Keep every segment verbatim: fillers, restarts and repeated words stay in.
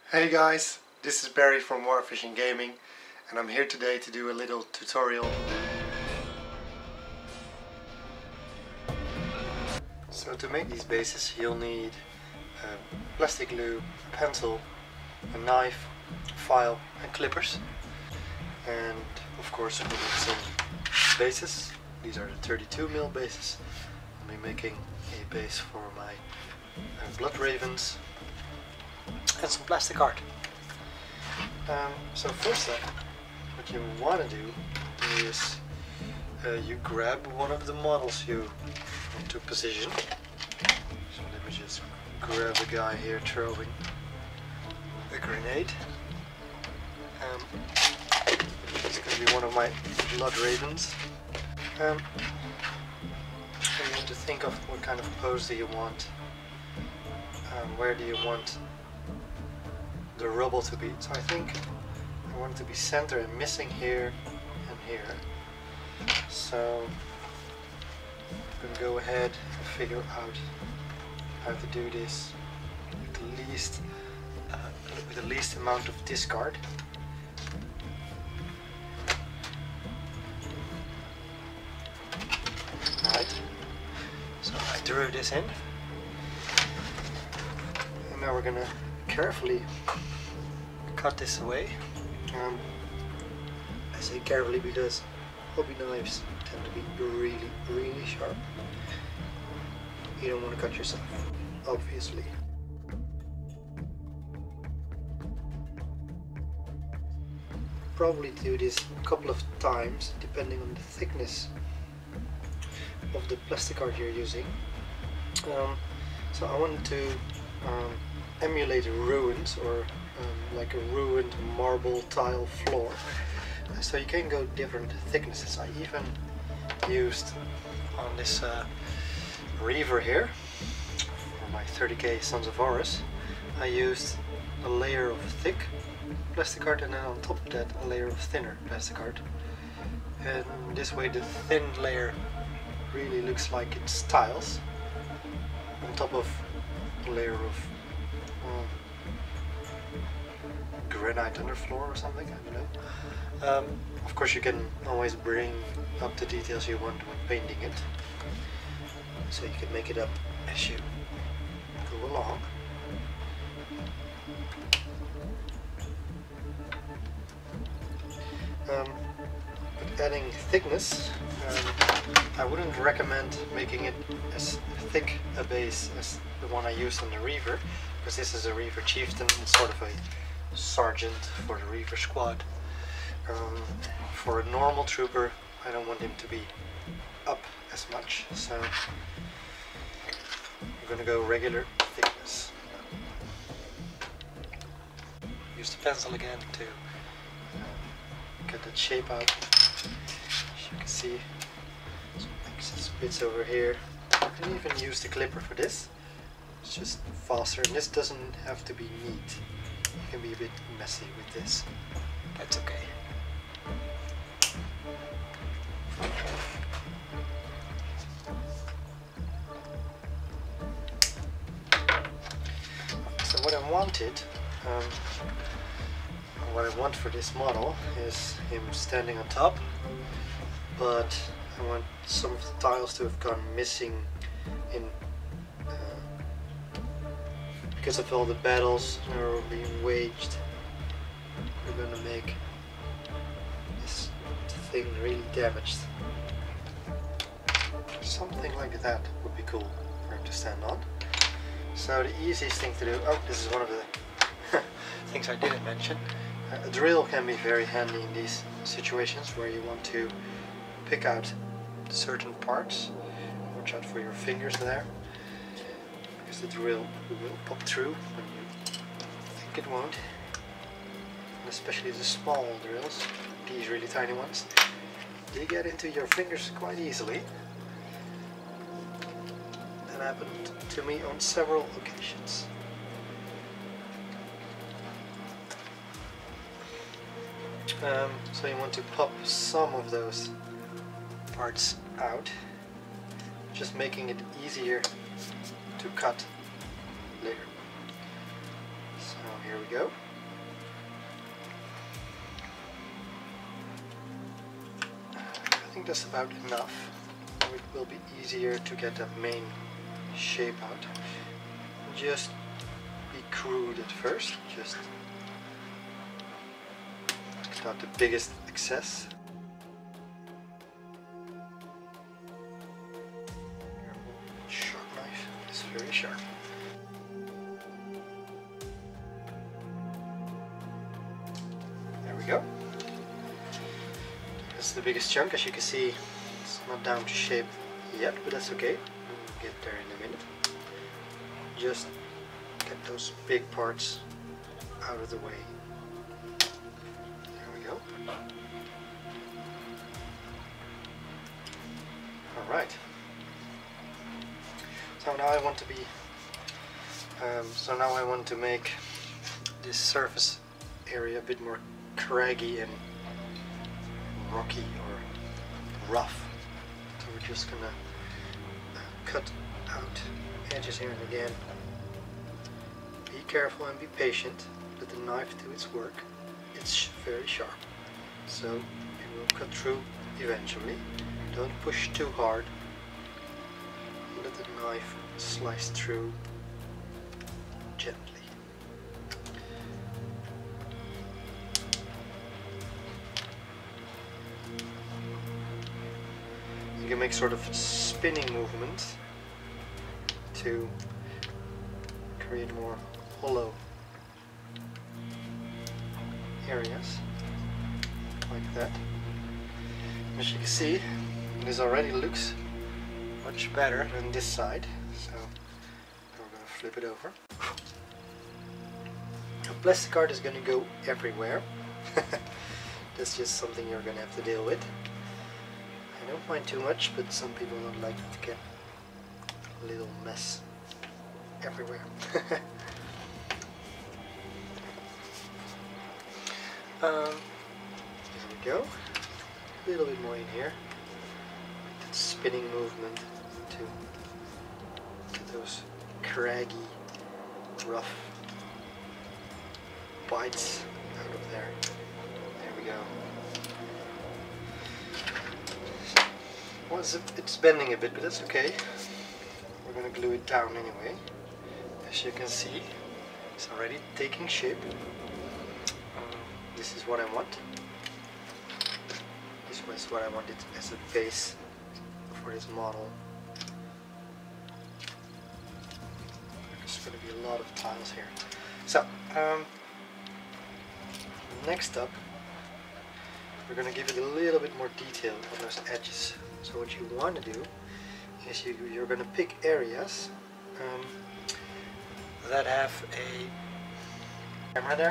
Hey guys, this is Barry from Warfishing Gaming, and I'm here today to do a little tutorial. So to make these bases you'll need uh, plastic glue, a pencil, a knife, a file and clippers, and of course we need some bases. These are the thirty-two mil bases. I'll be making a base for my uh, blood ravens and some plastic art. Um, so first step, what you want to do is uh, you grab one of the models you want to position. So let me just grab the guy here throwing a grenade. Um, it's going to be one of my blood ravens. Um, and you need to think of what kind of pose do you want. Um, where do you want the rubble to be. So I think I want it to be center and missing here and here. So I'm going to go ahead and figure out how to do this with the least, uh, with the least amount of discard. Right. So I drew this in. And now we're going to carefully cut this away. Um, I say carefully because hobby knives tend to be really, really sharp. You don't want to cut yourself, obviously. Probably do this a couple of times depending on the thickness of the plastic art you're using. Um, so I wanted to um, emulate ruins, or um, like a ruined marble tile floor. So you can go different thicknesses. I even used on this uh, Reaver here, for my thirty K Sons of Horus, I used a layer of thick plastic art and then on top of that a layer of thinner plastic art. And this way the thin layer really looks like it's tiles on top of a layer of granite underfloor or something, I don't know. Um, of course you can always bring up the details you want when painting it, so you can make it up as you go along. Um, but adding thickness, um, I wouldn't recommend making it as thick a base as the one I used on the Reaver, because this is a Reaver Chieftain. It's sort of a sergeant for the Reaver squad. Um, for a normal trooper I don't want him to be up as much, so I'm going to go regular thickness. Use the pencil again to uh, get that shape out. As you can see, some excess bits over here. You can even use the clipper for this. It's just faster, and this doesn't have to be neat. It can be a bit messy with this. That's okay. So what I wanted, um, what I want for this model is him standing on top, but I want some of the tiles to have gone missing in because of all the battles that are being waged. We're gonna make this thing really damaged. Something like that would be cool for him to stand on. So the easiest thing to do, oh, this is one of the things I didn't mention. Uh, a drill can be very handy in these situations where you want to pick out certain parts. Watch out for your fingers there, because the drill will pop through when you think it won't. And especially the small drills, these really tiny ones, they get into your fingers quite easily. That happened to me on several occasions. Um, so you want to pop some of those parts out, just making it easier to cut later. So here we we go. I think that's about enough. It will be easier to get that main shape out. Just be crude at first, just not the biggest excess. Sharp knife, it's very sharp. There we go. That's the biggest chunk. As you can see, it's not down to shape yet, but that's okay. We'll get there in a minute. Just get those big parts out of the way. There we go. Alright. So now I want to be um, so now I want to make this surface area a bit more craggy and rocky or rough. So we're just gonna uh, cut out edges here and again. Be careful and be patient. Let the knife do its work. It's very sharp, so it will cut through eventually. Don't push too hard. Let the knife slice through gently. You can make sort of spinning movements to create more hollow areas, like that. As you can see, this already looks much better than this side, so we're going to flip it over. The plastic art is going to go everywhere. That's just something you're going to have to deal with. I don't mind too much, but some people don't like it to get a little mess everywhere. um, there we go. A little bit more in here. That spinning movement to get those craggy, rough bites out of there. There we go. Well, it's, it's bending a bit, but that's okay. We're going to glue it down anyway. As you can see, it's already taking shape. Um, this is what I want. This is what I wanted as a base for this model. There's going to be a lot of tiles here. So, um, next up, we're going to give it a little bit more detail on those edges. So what you want to do is you, you're going to pick areas um, that have a camera there.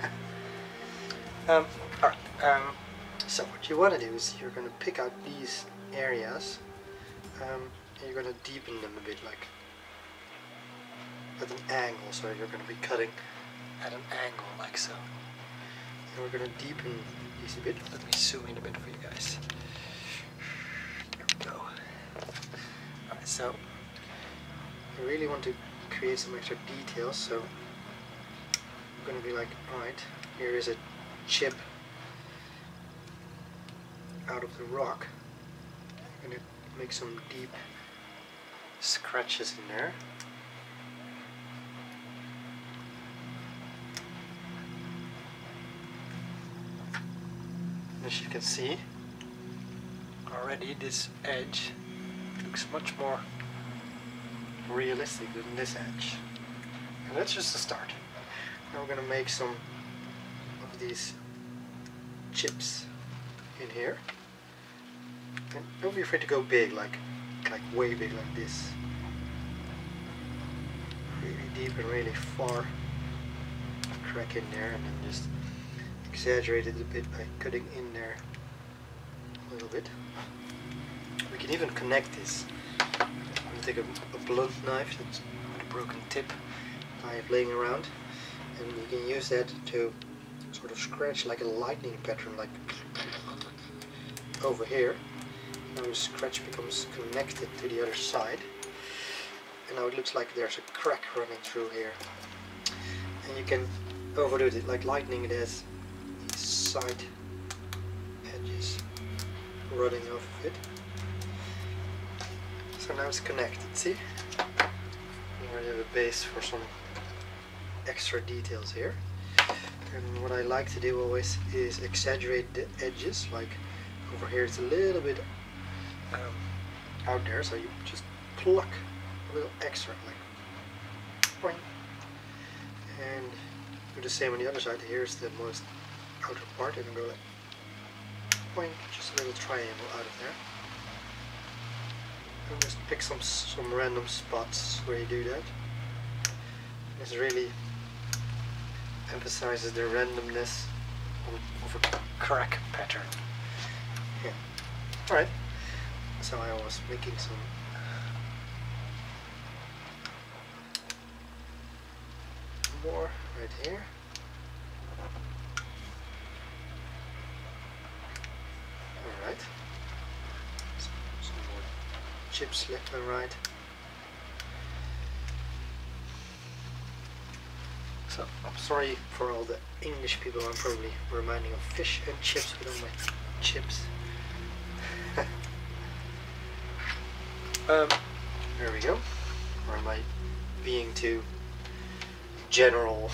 um, Alright, um, so what you want to do is you're going to pick out these areas um, and you're going to deepen them a bit, like at an angle, so you're going to be cutting at an angle like so. And we're going to deepen these a bit. Let me zoom in a bit for you guys. There we go. Alright, so I really want to create some extra details, so I'm going to be like, alright, here is a chip out of the rock. I'm going to make some deep scratches in there. As you can see, already this edge looks much more realistic than this edge. And that's just a start. Now we're going to make some of these chips in here. And don't be afraid to go big, like like way big, like this. Really deep and really far. Crack in there, and then just exaggerate it a bit by cutting in there a little bit. We can even connect this. I'm going to take a, a blunt knife that's with a broken tip I have laying around, and you can use that to sort of scratch like a lightning pattern, like over here. Now the scratch becomes connected to the other side, and now it looks like there's a crack running through here. And you can overdo it like lightning. It has these side edges running off of it. So now it's connected, see? We already have a base for some extra details here. And what I like to do always is exaggerate the edges, like over here it's a little bit um, out there, so you just pluck a little extra, like boing. And do the same on the other side. Here's the most outer part, and go like boing, just a little triangle out of there. And just pick some some random spots where you do that. This really emphasizes the randomness of, of a crack pattern. Yeah. Alright. So I was making some more right here. Alright. Some, some more chips left and right. So I'm sorry for all the English people. I'm probably reminding of fish and chips with all my chips. um, there we go. Or am I being too general?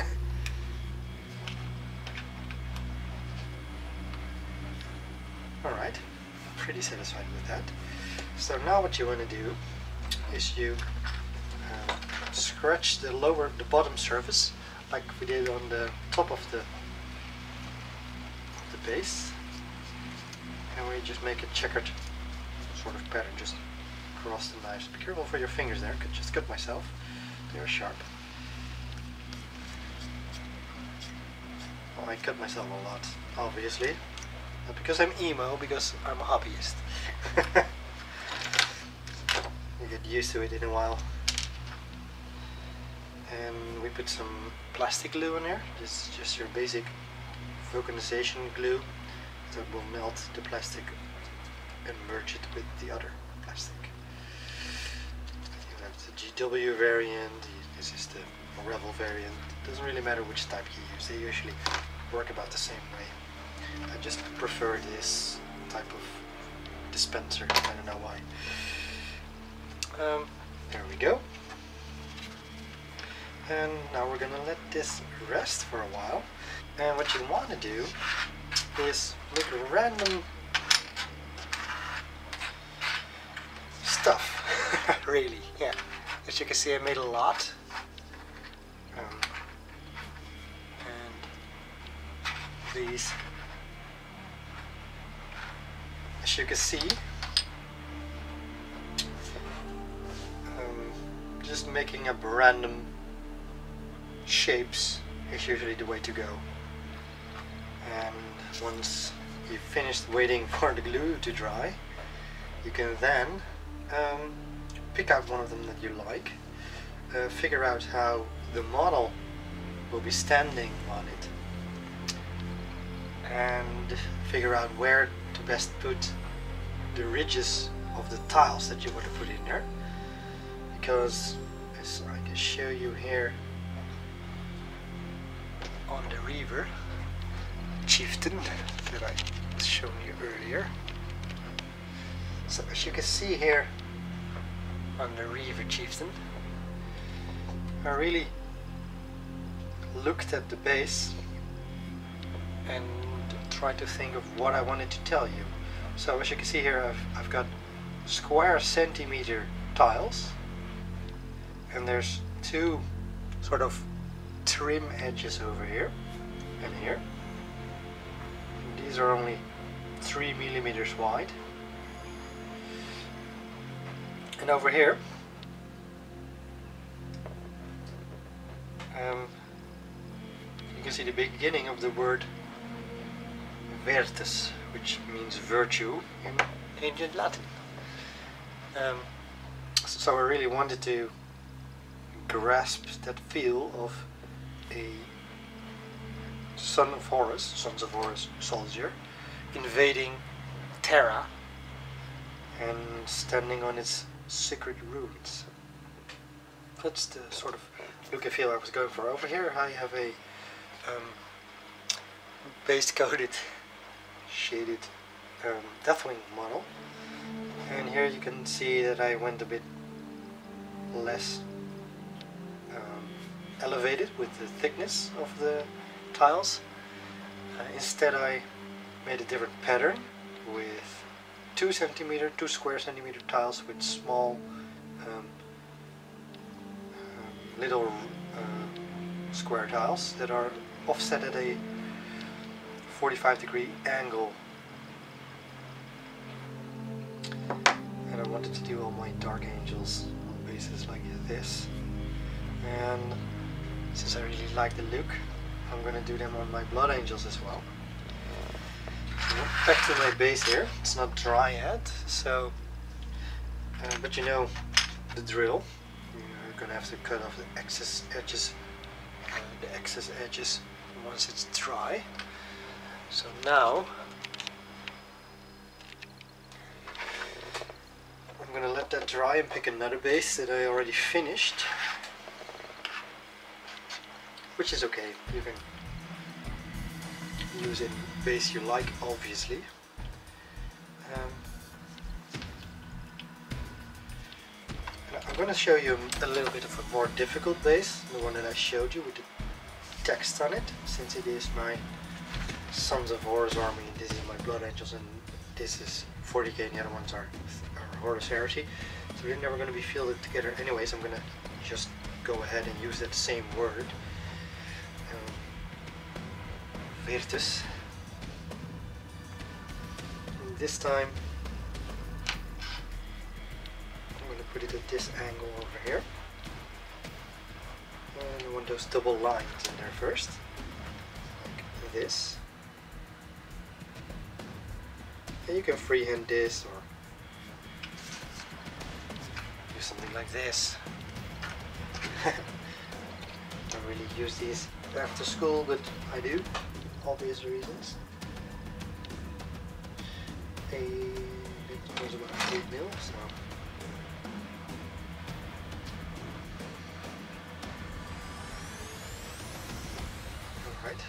Alright, pretty satisfied with that. So now what you want to do is you um, scratch the lower, the bottom surface like we did on the top of the, of the base, and we just make a checkered sort of pattern just across the knives. Be careful for your fingers there, I could just cut myself, they're sharp. Well, I cut myself a lot, obviously. Not because I'm emo, because I'm a hobbyist. You get used to it in a while. And we put some plastic glue in there. This is just your basic vulcanization glue that will melt the plastic and merge it with the other plastic. You have the G W variant, this is the Revell variant. It doesn't really matter which type you use, they usually work about the same way. I just prefer this type of dispenser, I don't know why. Um, there we go. And now we're gonna let this rest for a while. And what you want to do is make random stuff. Really, yeah. As you can see, I made a lot. Um, and these, as you can see, um, just making up random shapes is usually the way to go. And once you've finished waiting for the glue to dry, you can then um, pick out one of them that you like, uh, figure out how the model will be standing on it, and figure out where to best put the ridges of the tiles that you want to put in there. Because, as I can show you here on the Reaver Chieftain that I was showing you earlier. So as you can see here on the Reaver Chieftain, I really looked at the base and tried to think of what I wanted to tell you. So as you can see here, I've, I've got square centimeter tiles, and there's two sort of trim edges over here and here. And these are only three millimeters wide. And over here, um, you can see the beginning of the word Virtus, which means virtue in ancient Latin. Um, so I really wanted to grasp that feel of a son of Horus, Sons of Horus soldier, invading Terra and standing on its sacred ruins. That's the sort of look and feel I was going for. Over here I have a um, base coated shaded um, Deathwing model, and here you can see that I went a bit less um, elevated with the thickness of the tiles. Uh, instead I made a different pattern with two centimeter, two square centimeter tiles with small um, um, little uh, square tiles that are offset at a forty-five degree angle. And I wanted to do all my Dark Angels on bases like this, and since I really like the look, I'm going to do them on my Blood Angels as well. So back to my base here. It's not dry yet, so uh, but you know the drill. You're going to have to cut off the excess edges, uh, the excess edges once it's dry. So now I'm going to let that dry and pick another base that I already finished, which is okay. You can use any base you like, obviously. Um, I'm going to show you a little bit of a more difficult base, the one that I showed you with the text on it, since it is my Sons of Horus army and this is my Blood Angels and this is forty K and the other ones are, are Horus Heresy. So they're never going to be fielded together anyways. I'm going to just go ahead and use that same word. Um, Virtus. And this time I'm going to put it at this angle over here. And I want those double lines in there first, like this. And you can freehand this or do something like this. I don't really use these after school, but I do, obvious reasons. A it was about eight mil, so all right.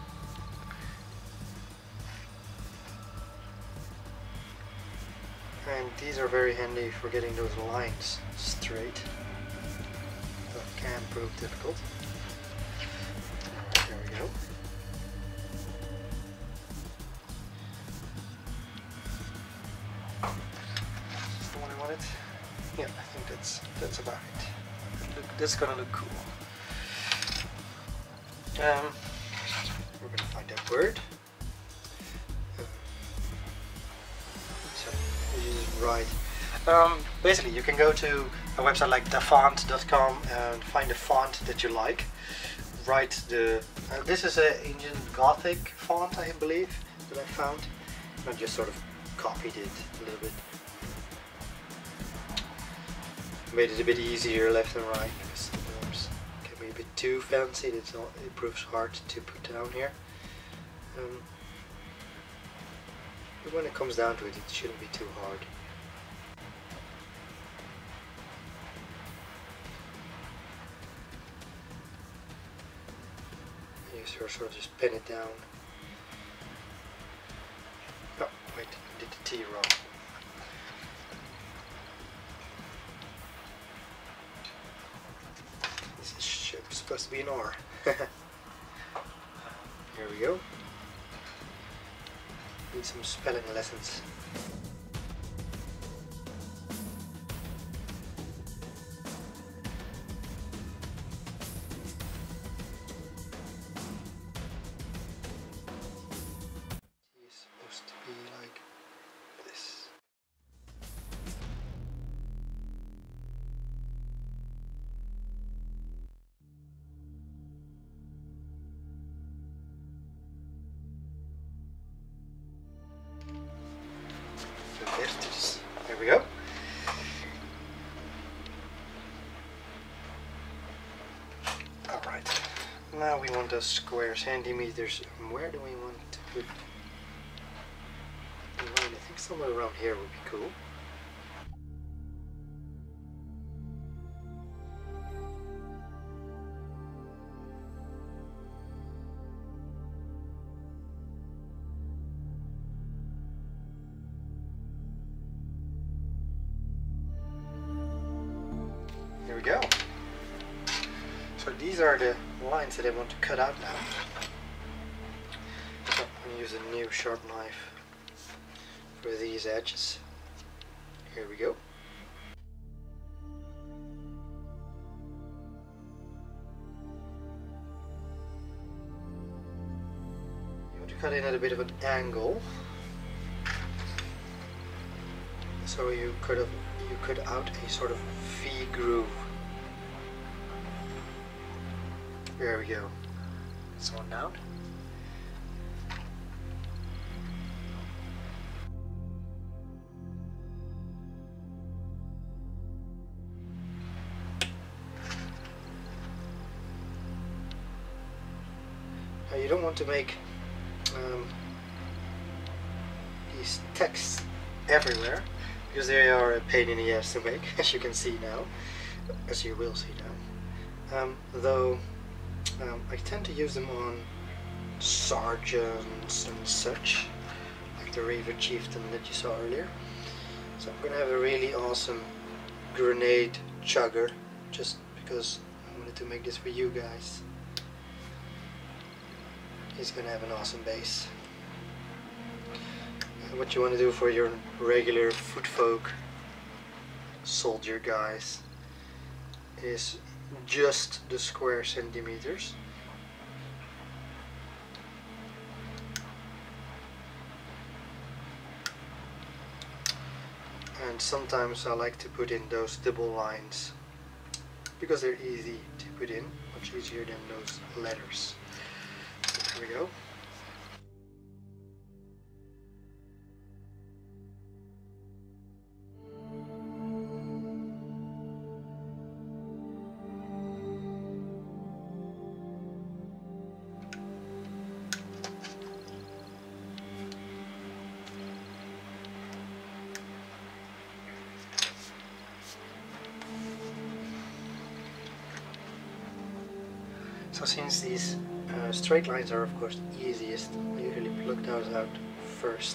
And these are very handy for getting those lines straight. That can prove difficult. Alright, there we go. Is this the one I wanted? Yeah, I think that's that's about it. Look, that's gonna look cool. Um, we're gonna find that word. Right. Um, basically, you can go to a website like dafont dot com and find a font that you like. Write the. Uh, this is an ancient Gothic font, I believe, that I found. And I just sort of copied it a little bit. Made it a bit easier left and right because sometimes it can be a bit too fancy. It's all, it proves hard to put down here. Um, but when it comes down to it, it shouldn't be too hard. You sort of just pin it down. Oh, wait, I did the T wrong. This is supposed to be an R. Here we go. Need some spelling lessons. There we go. Alright, now we want those square centimeters. Where do we want to put the line? I think somewhere around here would be cool. are the lines that I want to cut out now. So I'm going to use a new sharp knife for these edges. Here we go. You want to cut in at a bit of an angle, so you cut a, you cut out a sort of V groove. There we go. This one down. Now you don't want to make um, these texts everywhere, because they are a pain in the ass to make, as you can see now, as you will see now. Um, though um, I tend to use them on sergeants and such, like the Reaver Chieftain that you saw earlier. So I'm going to have a really awesome grenade chugger, just because I wanted to make this for you guys. He's going to have an awesome base. What you want to do for your regular foot folk soldier guys is just the square centimeters. And sometimes I like to put in those double lines because they're easy to put in, much easier than those letters. So here we go. So since these uh, straight lines are of course the easiest, I usually pluck those out first.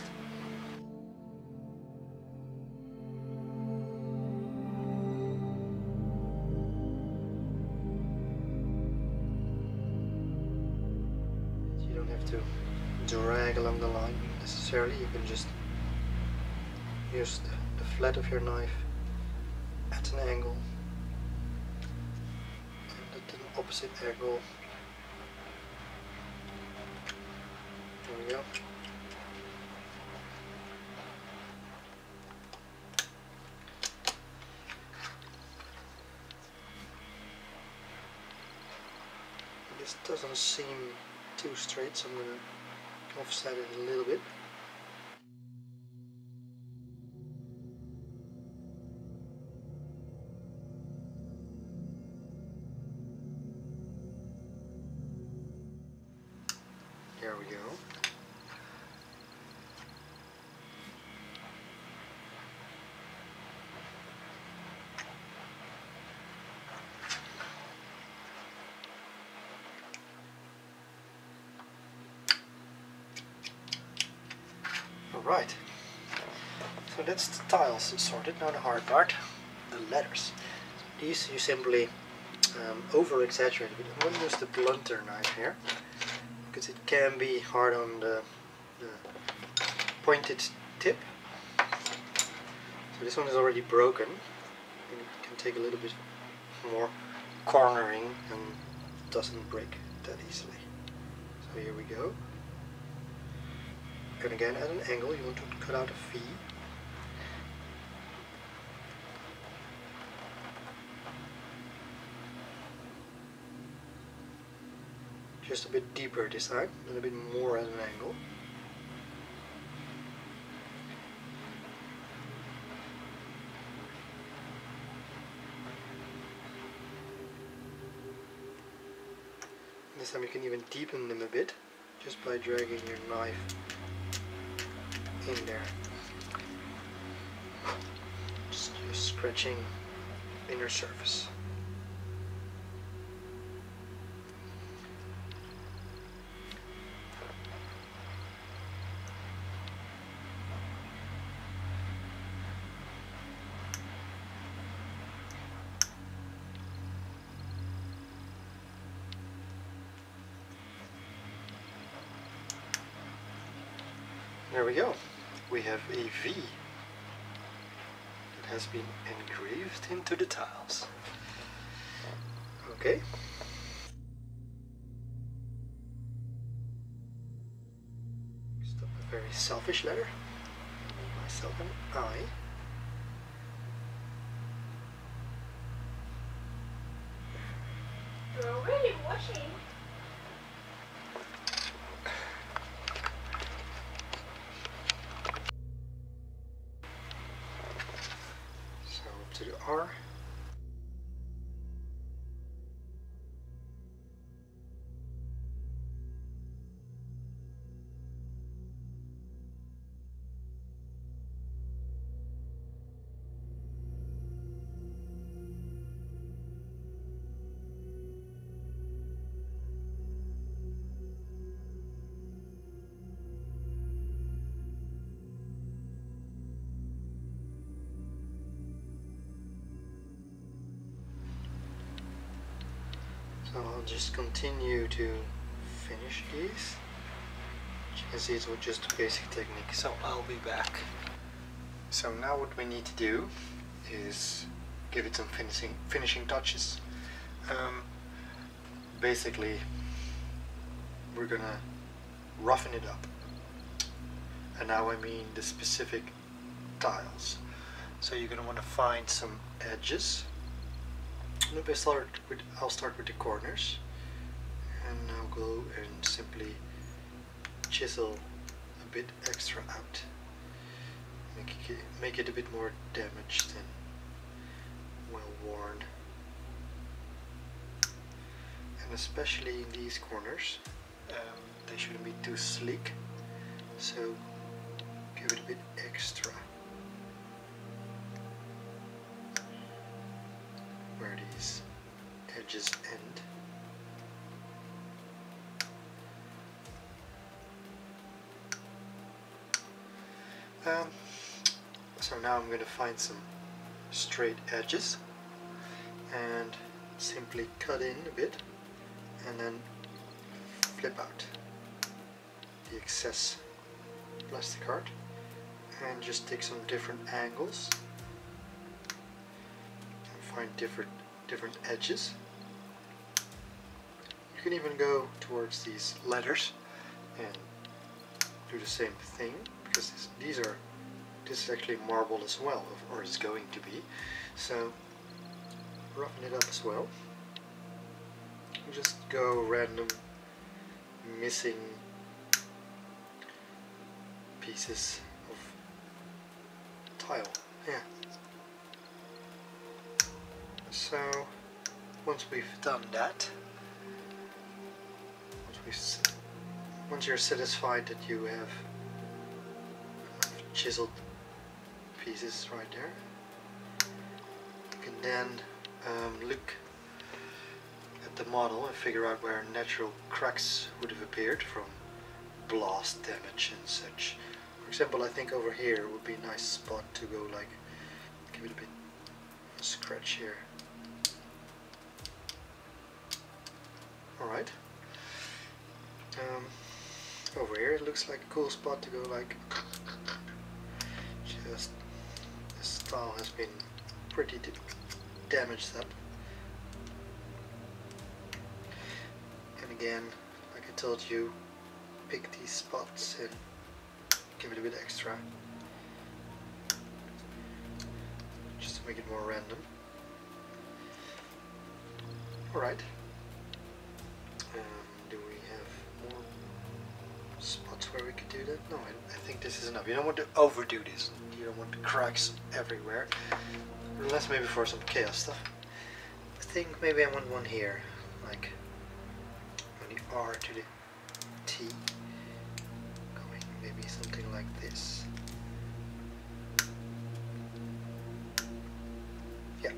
You don't have to drag along the line necessarily, you can just use the, the flat of your knife at an angle and at an opposite angle. There we go. This doesn't seem too straight, so I'm going to offset it a little bit. There we go. Alright, so that's the tiles sorted. Now the hard part, the letters. These you simply um, over exaggerate, but I'm going to use the blunter knife here, because it can be hard on the, the pointed tip. So this one is already broken, and it can take a little bit more cornering and doesn't break that easily. So here we go. And again, at an angle, you want to cut out a V. Just a bit deeper this time, and a bit more at an angle. This time you can even deepen them a bit, just by dragging your knife in there. Just, just scratching inner surface. there we go. We have a V that has been engraved into the tiles. Okay. Stop a very selfish letter. Make myself an I. You're already washing. So up to the R. So I'll just continue to finish these. As you can see, it's just a basic technique, so I'll be back. So now what we need to do is give it some finishing finishing touches. Um, basically, we're gonna roughen it up, and now I mean the specific tiles. So you're gonna want to find some edges. Maybe I start with, I'll start with the corners, and I'll go and simply chisel a bit extra out, make it, make it a bit more damaged and well worn. And especially in these corners, um, they shouldn't be too sleek, so give it a bit extra. Where these edges end. Um, so now I'm going to find some straight edges and simply cut in a bit and then flip out the excess plastic art and just take some different angles. Find different different edges. You can even go towards these letters and do the same thing, because this, these are this is actually marble as well, or is going to be. So roughen it up as well. Just go random missing pieces of tile. Yeah. So once we've done that, once, we've, once you're satisfied that you have enough chiseled pieces right there, you can then um, look at the model and figure out where natural cracks would have appeared from blast damage and such. For example, I think over here would be a nice spot to go, like, give it a bit of a scratch here. Alright. Um, over here it looks like a cool spot to go, like, just this tile has been pretty damaged up. And again, like I told you, pick these spots and give it a bit extra, just to make it more random. Alright. Um, do we have more spots where we could do that? No, I, I think this is enough. You don't want to overdo this. You don't want the cracks everywhere. Unless maybe for some chaos stuff. I think maybe I want one here, like from the R to the T. Going maybe something like this. Yeah.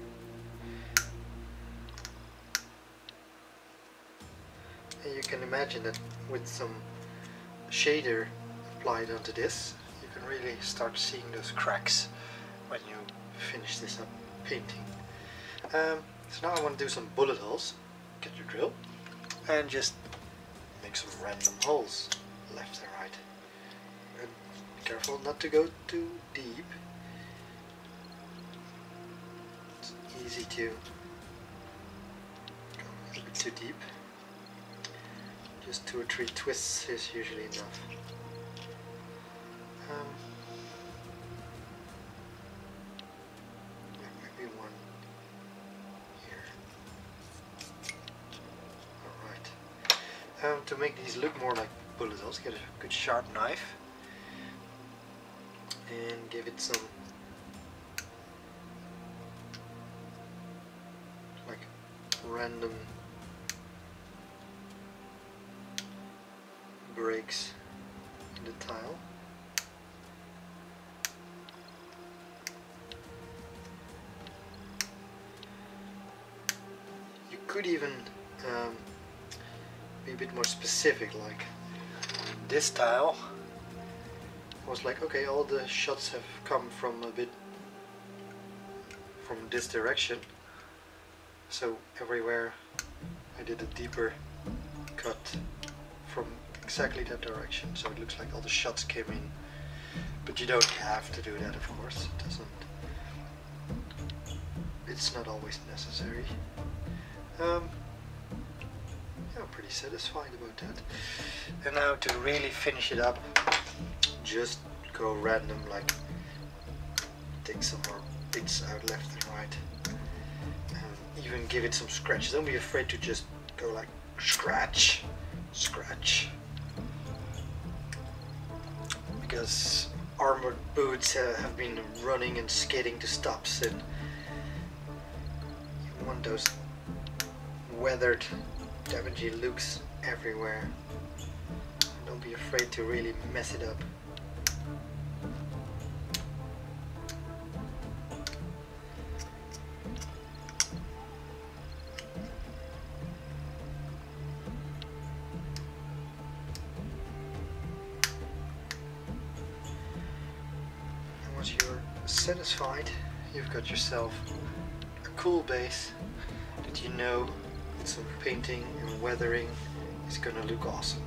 And you can imagine that with some shader applied onto this, you can really start seeing those cracks when you finish this up painting. Um, so now I want to do some bullet holes. Get your drill and just make some random holes left and right. and be careful not to go too deep. It's easy to go a little bit too deep. Just two or three twists is usually enough. Um, yeah, maybe one here. Alright. Um, to make these look more like bullet holes, get a good sharp knife and give it some like random breaks in the tile. You could even um, be a bit more specific, like this tile was like, okay, all the shots have come from a bit from this direction, so everywhere I did a deeper cut from exactly that direction, so it looks like all the shots came in. But you don't have to do that, of course. It doesn't. It's not always necessary. Um, yeah, I'm pretty satisfied about that. And now to really finish it up, just go random, like take some more bits out left and right, and even give it some scratches. Don't be afraid to just go like scratch, scratch. Because armored boots uh, have been running and skating to stops, and you want those weathered, damaging looks everywhere. Don't be afraid to really mess it up. Once you're satisfied, you've got yourself a cool base that you know with some painting and weathering is gonna look awesome.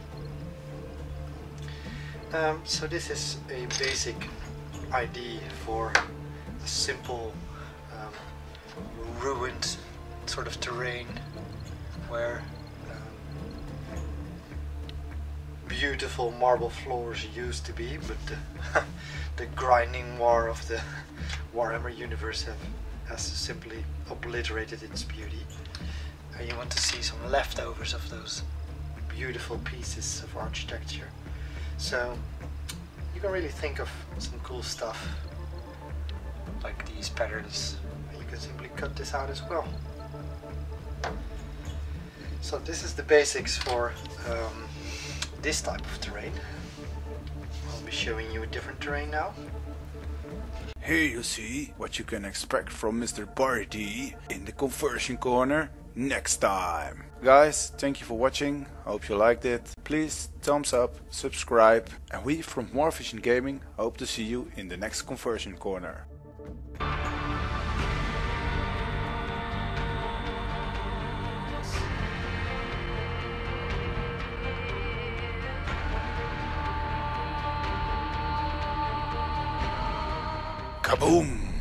Um, so this is a basic idea for a simple um, ruined sort of terrain where um, beautiful marble floors used to be, but the, the grinding war of the Warhammer universe have, has simply obliterated its beauty. And you want to see some leftovers of those beautiful pieces of architecture. So you can really think of some cool stuff like these patterns. You can simply cut this out as well. So this is the basics for um, this type of terrain. I'll be showing you a different terrain now. Here you see what you can expect from Mister Party in the conversion corner next time. Guys, thank you for watching. Hope you liked it. Please thumbs up, subscribe, and we from Morevision Gaming hope to see you in the next conversion corner. Kaboom!